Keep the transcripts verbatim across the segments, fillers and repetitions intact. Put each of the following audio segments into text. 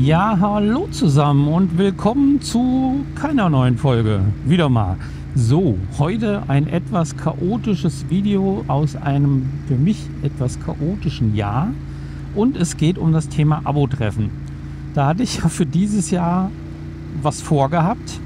Ja, hallo zusammen und willkommen zu keiner neuen Folge. Wieder mal. So, heute ein etwas chaotisches Video aus einem für mich etwas chaotischen Jahr. Und es geht um das Thema Abo-Treffen. Da hatte ich ja für dieses Jahr was vorgehabt.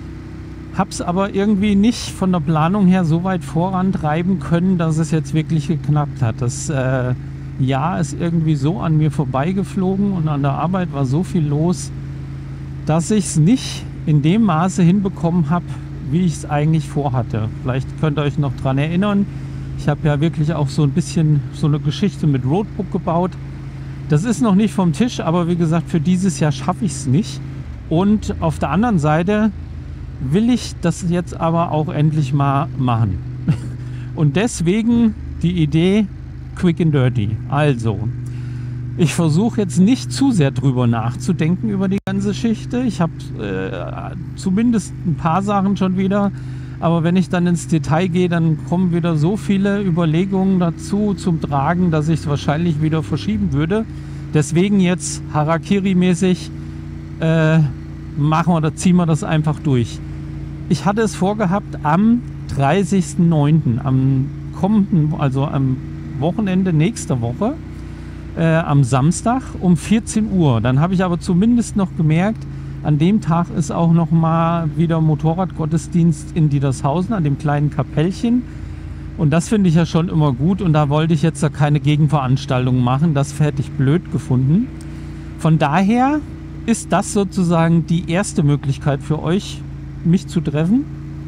Hab's aber irgendwie nicht von der Planung her so weit vorantreiben können, dass es jetzt wirklich geklappt hat. Das äh, Jahr ist irgendwie so an mir vorbeigeflogen und an der Arbeit war so viel los, dass ich es nicht in dem Maße hinbekommen habe, wie ich es eigentlich vorhatte. Vielleicht könnt ihr euch noch dran erinnern. Ich habe ja wirklich auch so ein bisschen so eine Geschichte mit Roadbook gebaut. Das ist noch nicht vom Tisch, aber wie gesagt, für dieses Jahr schaffe ich es nicht. Und auf der anderen Seite will ich das jetzt aber auch endlich mal machen. Und deswegen die Idee Quick and Dirty. Also, ich versuche jetzt nicht zu sehr drüber nachzudenken über die ganze Geschichte. Ich habe äh, zumindest ein paar Sachen schon wieder, aber wenn ich dann ins Detail gehe, dann kommen wieder so viele Überlegungen dazu zum Tragen, dass ich es wahrscheinlich wieder verschieben würde. Deswegen jetzt Harakiri-mäßig äh, machen wir oder ziehen wir das einfach durch. Ich hatte es vorgehabt am dreißigsten neunten, am kommenden, also am Wochenende nächster Woche, äh, am Samstag um vierzehn Uhr. Dann habe ich aber zumindest noch gemerkt, an dem Tag ist auch noch mal wieder Motorradgottesdienst in Dietershausen, an dem kleinen Kapellchen. Und das finde ich ja schon immer gut und da wollte ich jetzt da keine Gegenveranstaltung machen. Das hätte ich blöd gefunden. Von daher ist das sozusagen die erste Möglichkeit für euch, mich zu treffen.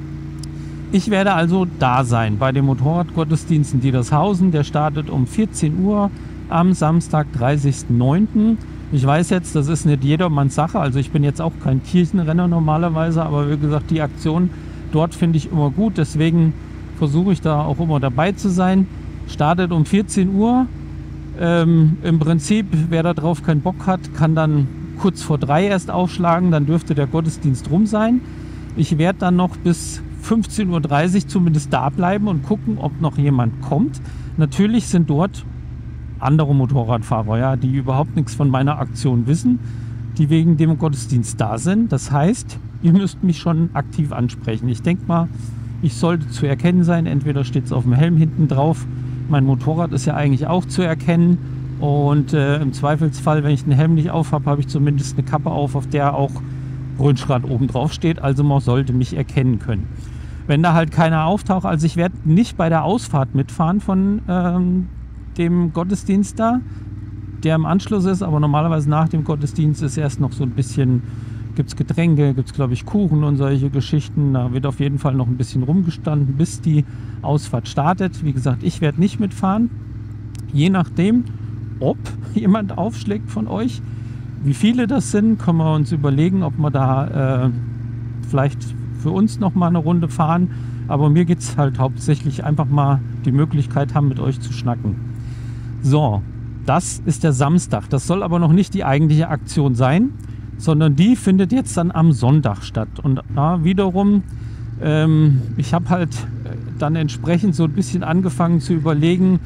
Ich werde also da sein bei dem Motorradgottesdienst in Dietershausen. Der startet um vierzehn Uhr am Samstag, dreißigsten neunten Ich weiß jetzt, das ist nicht jedermanns Sache. Also ich bin jetzt auch kein Kirchenrenner normalerweise, aber wie gesagt, die Aktion dort finde ich immer gut. Deswegen versuche ich da auch immer dabei zu sein. Startet um vierzehn Uhr. Ähm, Im Prinzip, wer da drauf keinen Bock hat, kann dann kurz vor drei erst aufschlagen. Dann dürfte der Gottesdienst rum sein. Ich werde dann noch bis fünfzehn Uhr dreißig zumindest da bleiben und gucken, ob noch jemand kommt. Natürlich sind dort andere Motorradfahrer, ja, die überhaupt nichts von meiner Aktion wissen, die wegen dem Gottesdienst da sind. Das heißt, ihr müsst mich schon aktiv ansprechen. Ich denke mal, ich sollte zu erkennen sein. Entweder steht es auf dem Helm hinten drauf. Mein Motorrad ist ja eigentlich auch zu erkennen. Und äh, im Zweifelsfall, wenn ich den Helm nicht auf habe, habe ich zumindest eine Kappe auf, auf der auch Röntgenrad oben drauf steht. Also man sollte mich erkennen können. Wenn da halt keiner auftaucht, also ich werde nicht bei der Ausfahrt mitfahren von ähm, dem Gottesdienst da, der im Anschluss ist, aber normalerweise nach dem Gottesdienst ist erst noch so ein bisschen, gibt es Getränke, gibt es glaube ich Kuchen und solche Geschichten. Da wird auf jeden Fall noch ein bisschen rumgestanden, bis die Ausfahrt startet. Wie gesagt, ich werde nicht mitfahren. Je nachdem, ob jemand aufschlägt von euch, wie viele das sind, können wir uns überlegen, ob wir da äh, vielleicht für uns noch mal eine Runde fahren. Aber mir geht es halt hauptsächlich einfach mal die Möglichkeit haben, mit euch zu schnacken. So, das ist der Samstag. Das soll aber noch nicht die eigentliche Aktion sein, sondern die findet jetzt dann am Sonntag statt. Und ja, wiederum, ähm, ich habe halt dann entsprechend so ein bisschen angefangen zu überlegen,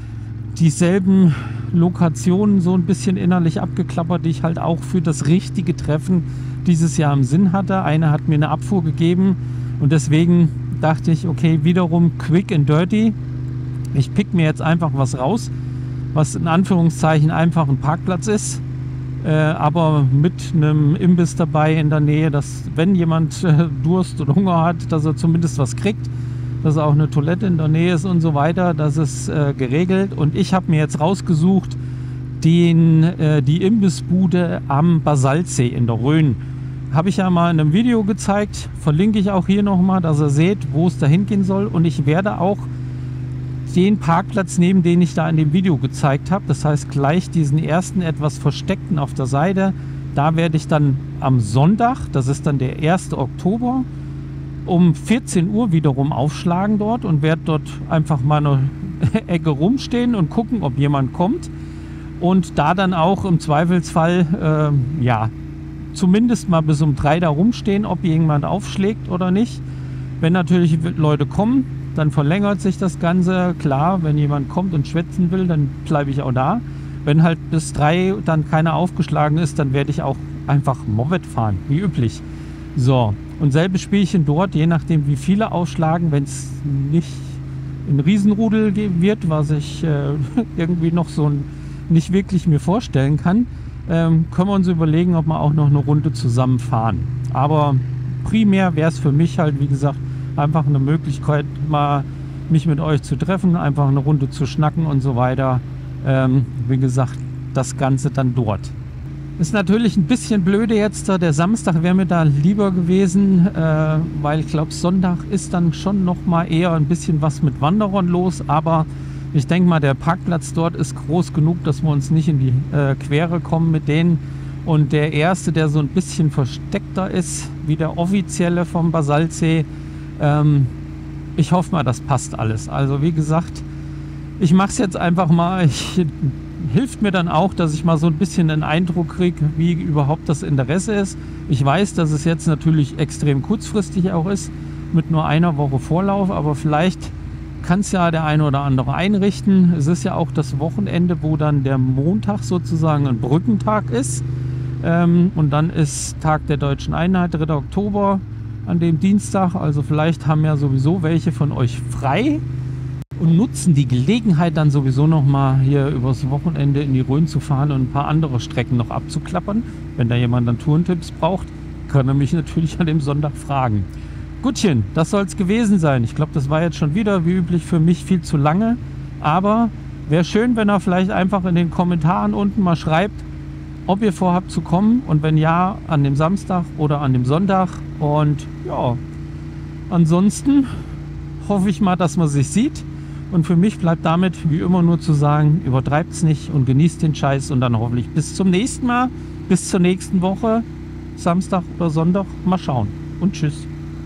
dieselben Lokationen so ein bisschen innerlich abgeklappert, die ich halt auch für das richtige Treffen dieses Jahr im Sinn hatte. Eine hat mir eine Abfuhr gegeben und deswegen dachte ich, okay, wiederum quick and dirty. Ich pick mir jetzt einfach was raus, was in Anführungszeichen einfach ein Parkplatz ist, äh, aber mit einem Imbiss dabei in der Nähe, dass wenn jemand äh, Durst und Hunger hat, dass er zumindest was kriegt, dass auch eine Toilette in der Nähe ist und so weiter. Das ist äh, geregelt und ich habe mir jetzt rausgesucht den, äh, die Imbissbude am Basaltsee in der Rhön. Habe ich ja mal in einem Video gezeigt, verlinke ich auch hier nochmal, dass ihr seht, wo es da hingehen soll. Und ich werde auch den Parkplatz nehmen, den ich da in dem Video gezeigt habe. Das heißt gleich diesen ersten etwas versteckten auf der Seite. Da werde ich dann am Sonntag, das ist dann der erste Oktober, um vierzehn Uhr wiederum aufschlagen dort und werde dort einfach mal eine Ecke rumstehen und gucken, ob jemand kommt. Und da dann auch im Zweifelsfall, äh, ja, zumindest mal bis um drei da rumstehen, ob jemand aufschlägt oder nicht. Wenn natürlich Leute kommen, dann verlängert sich das Ganze. Klar, wenn jemand kommt und schwätzen will, dann bleibe ich auch da. Wenn halt bis drei dann keiner aufgeschlagen ist, dann werde ich auch einfach Moped fahren, wie üblich. So, und selbes Spielchen dort, je nachdem wie viele aufschlagen, wenn es nicht ein Riesenrudel geben wird, was ich äh, irgendwie noch so nicht wirklich mir vorstellen kann, ähm, können wir uns überlegen, ob wir auch noch eine Runde zusammen fahren. Aber primär wäre es für mich halt, wie gesagt, einfach eine Möglichkeit, mal mich mit euch zu treffen, einfach eine Runde zu schnacken und so weiter. Ähm, wie gesagt, das Ganze dann dort. Ist natürlich ein bisschen blöde jetzt, der Samstag wäre mir da lieber gewesen, äh, weil ich glaube, Sonntag ist dann schon noch mal eher ein bisschen was mit Wanderern los, aber ich denke mal, der Parkplatz dort ist groß genug, dass wir uns nicht in die äh, Quere kommen mit denen. Und der erste, der so ein bisschen versteckter ist, wie der offizielle vom Basaltsee, ähm, ich hoffe mal, das passt alles. Also wie gesagt, ich mache es jetzt einfach mal. Ich, hilft mir dann auch, dass ich mal so ein bisschen einen Eindruck kriege, wie überhaupt das Interesse ist. Ich weiß, dass es jetzt natürlich extrem kurzfristig auch ist, mit nur einer Woche Vorlauf, aber vielleicht kann es ja der eine oder andere einrichten. Es ist ja auch das Wochenende, wo dann der Montag sozusagen ein Brückentag ist. Ähm, und dann ist Tag der Deutschen Einheit, dritter Oktober, an dem Dienstag. Also vielleicht haben ja sowieso welche von euch frei und nutzen die Gelegenheit dann sowieso noch mal hier übers Wochenende in die Rhön zu fahren und ein paar andere Strecken noch abzuklappern. Wenn da jemand dann Tourentipps braucht, kann er mich natürlich an dem Sonntag fragen. Gutchen, das soll es gewesen sein. Ich glaube, das war jetzt schon wieder wie üblich für mich viel zu lange. Aber wäre schön, wenn er vielleicht einfach in den Kommentaren unten mal schreibt, ob ihr vorhabt zu kommen und wenn ja, an dem Samstag oder an dem Sonntag. Und ja, ansonsten hoffe ich mal, dass man sich sieht. Und für mich bleibt damit wie immer nur zu sagen, übertreibt es nicht und genießt den Scheiß und dann hoffentlich bis zum nächsten Mal, bis zur nächsten Woche, Samstag oder Sonntag, mal schauen und tschüss.